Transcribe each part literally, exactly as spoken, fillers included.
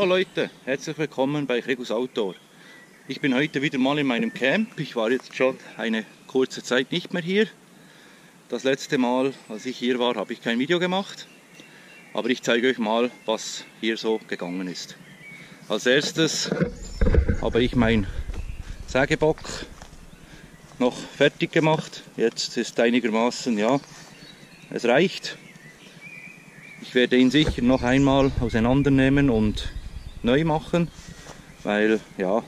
Hallo Leute, herzlich willkommen bei Regus Outdoor. Ich bin heute wieder mal in meinem Camp. Ich war jetzt schon eine kurze Zeit nicht mehr hier. Das letzte Mal, als ich hier war, habe ich kein Video gemacht. Aber ich zeige euch mal, was hier so gegangen ist. Als erstes habe ich meinen Sägebock noch fertig gemacht. Jetzt ist einigermaßen, ja, es reicht. Ich werde ihn sicher noch einmal auseinandernehmen und neu machen, weil ja,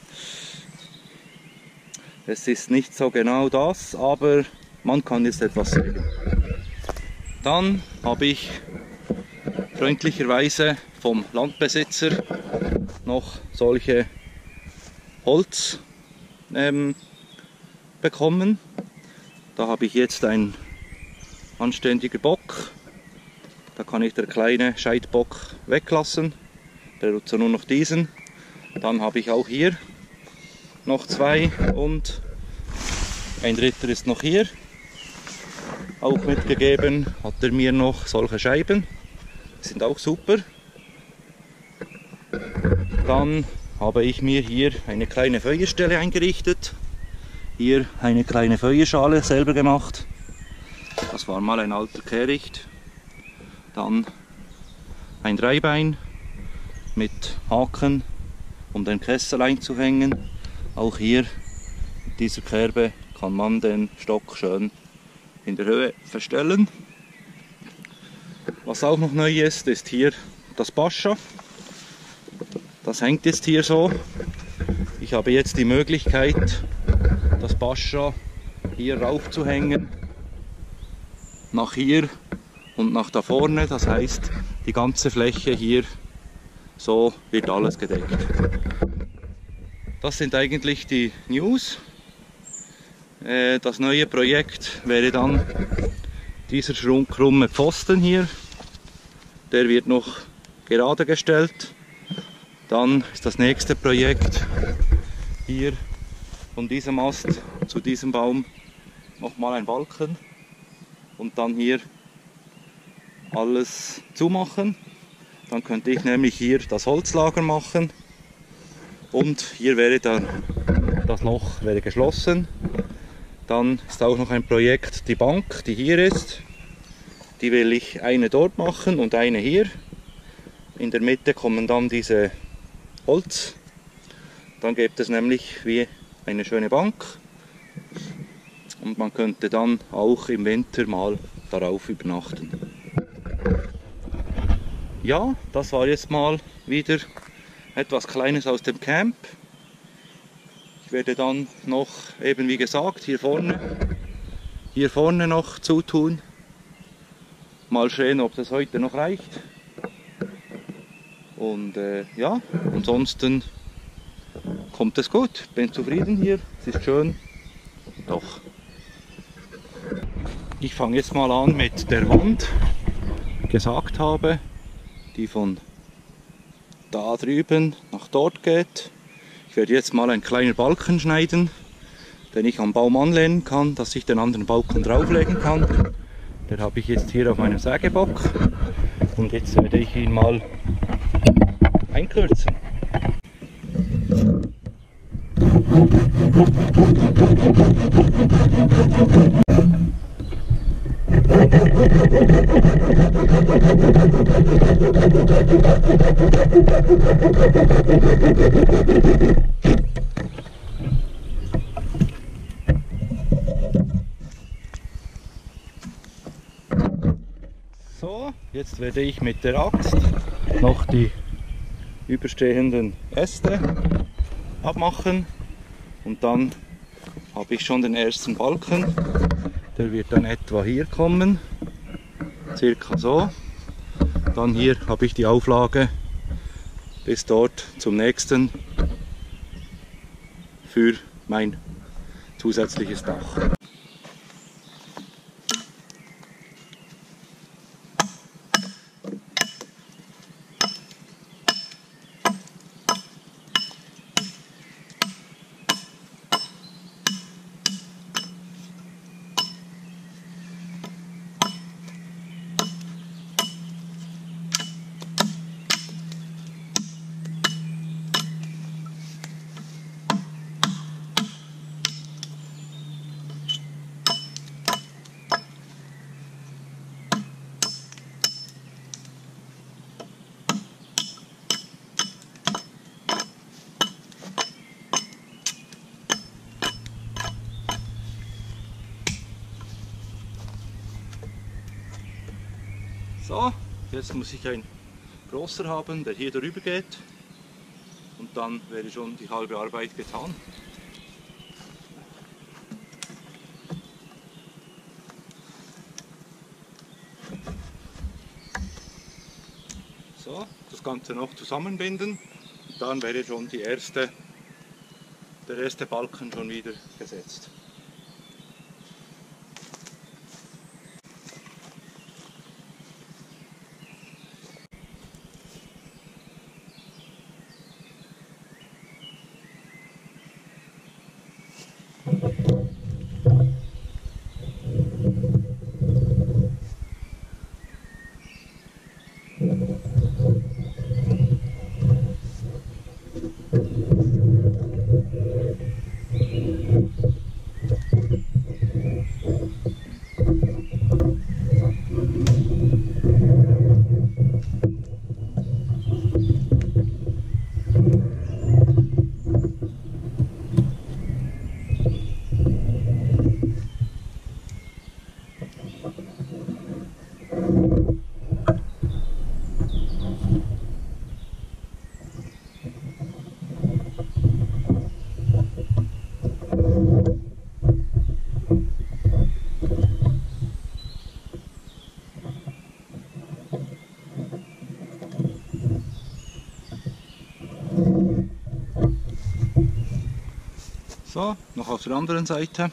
es ist nicht so genau das, aber man kann jetzt etwas sehen. Dann habe ich freundlicherweise vom Landbesitzer noch solche Holz ähm, bekommen. Da habe ich jetzt einen anständigen Bock. Da kann ich den kleinen Scheitbock weglassen. Der nutzt nur noch diesen. Dann habe ich auch hier noch zwei und ein dritter ist noch hier. Auch mitgegeben hat er mir noch solche Scheiben. Die sind auch super. Dann habe ich mir hier eine kleine Feuerstelle eingerichtet. Hier eine kleine Feuerschale selber gemacht. Das war mal ein alter Kehricht. Dann ein Dreibein mit Haken, um den Kessel einzuhängen. Auch hier mit dieser Kerbe kann man den Stock schön in der Höhe verstellen. Was auch noch neu ist, ist hier das Bascha. Das hängt jetzt hier so. Ich habe jetzt die Möglichkeit, das Bascha hier raufzuhängen, nach hier und nach da vorne. Das heißt, die ganze Fläche hier, so wird alles gedeckt. Das sind eigentlich die News. Das neue Projekt wäre dann dieser krumme Pfosten hier. Der wird noch gerade gestellt. Dann ist das nächste Projekt hier von diesem Ast zu diesem Baum nochmal ein Balken und dann hier alles zumachen. Dann könnte ich nämlich hier das Holzlager machen und hier wäre dann das Loch wäre geschlossen. Dann ist auch noch ein Projekt, die Bank, die hier ist. Die will ich eine dort machen und eine hier. In der Mitte kommen dann diese Holz. Dann gibt es nämlich wie eine schöne Bank. Und man könnte dann auch im Winter mal darauf übernachten. Ja, das war jetzt mal wieder etwas Kleines aus dem Camp. Ich werde dann noch, eben wie gesagt, hier vorne, hier vorne noch zutun. Mal sehen, ob das heute noch reicht. Und äh, ja, ansonsten kommt es gut. Bin zufrieden hier, es ist schön. Doch. Ich fange jetzt mal an mit der Wand, wie ich gesagt habe, die von da drüben nach dort geht. Ich werde jetzt mal einen kleinen Balken schneiden, den ich am Baum anlehnen kann, dass ich den anderen Balken drauflegen kann. Den habe ich jetzt hier auf meinem Sägebock und jetzt werde ich ihn mal einkürzen. So, jetzt werde ich mit der Axt noch die überstehenden Äste abmachen und dann habe ich schon den ersten Balken. Der wird dann etwa hier kommen, circa so. Dann hier habe ich die Auflage bis dort zum nächsten für mein zusätzliches Dach. So, jetzt muss ich einen großer haben, der hier darüber geht. Und dann wäre schon die halbe Arbeit getan. So, das Ganze noch zusammenbinden. Und dann wäre schon die erste, der erste Balken schon wieder gesetzt. So, noch auf der anderen Seite.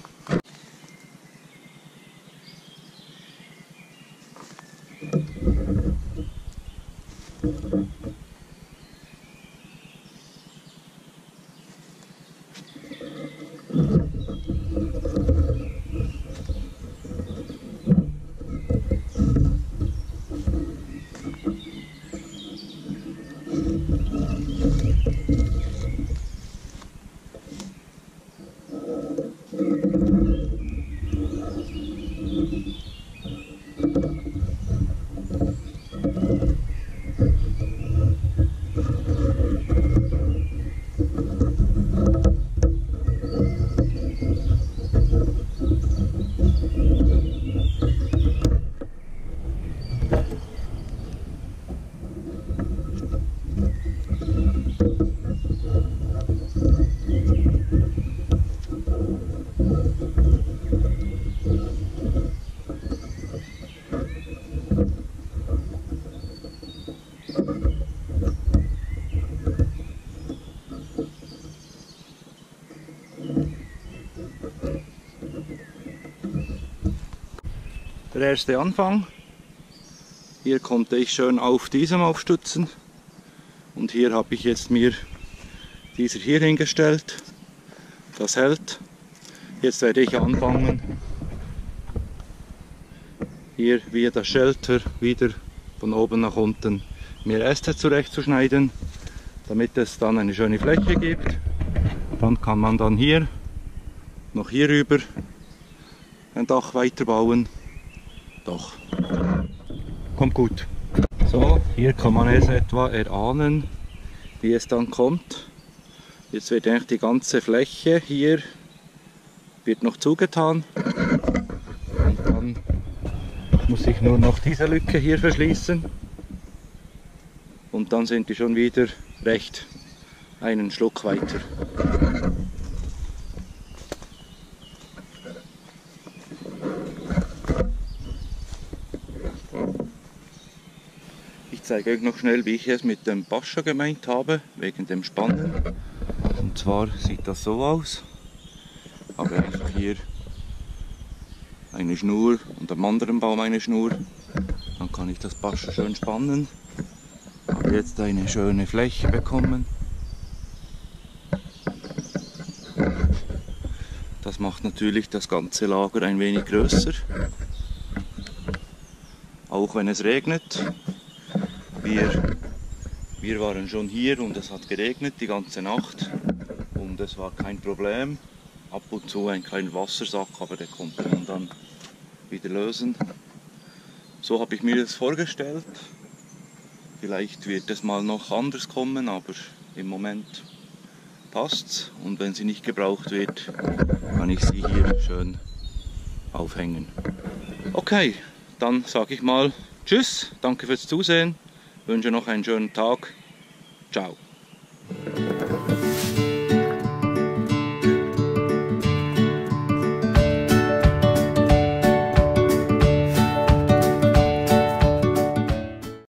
Der erste Anfang. Hier konnte ich schön auf diesem aufstützen und hier habe ich jetzt mir dieser hier hingestellt. Das hält. Jetzt werde ich anfangen, hier via das Shelter wieder von oben nach unten mir Äste zurechtzuschneiden, damit es dann eine schöne Fläche gibt. Dann kann man dann hier noch hier rüber ein Dach weiterbauen. Doch, kommt gut. So, hier kann man es etwa erahnen, wie es dann kommt. Jetzt wird eigentlich die ganze Fläche hier wird noch zugetan. Und dann muss ich nur noch diese Lücke hier verschließen. Und dann sind die schon wieder recht einen Schluck weiter. Ich zeige euch noch schnell, wie ich es mit dem Bascha gemeint habe, wegen dem Spannen. Und zwar sieht das so aus. Ich habe einfach hier eine Schnur und am anderen Baum eine Schnur. Dann kann ich das Bascha schön spannen. Ich habe jetzt eine schöne Fläche bekommen. Das macht natürlich das ganze Lager ein wenig größer. Auch wenn es regnet. Wir, wir waren schon hier und es hat geregnet die ganze Nacht und es war kein Problem. Ab und zu ein kleiner Wassersack, aber den konnte man dann wieder lösen. So habe ich mir das vorgestellt. Vielleicht wird es mal noch anders kommen, aber im Moment passt's. Und wenn sie nicht gebraucht wird, kann ich sie hier schön aufhängen. Okay, dann sage ich mal Tschüss, danke fürs Zusehen, wünsche noch einen schönen Tag. Ciao.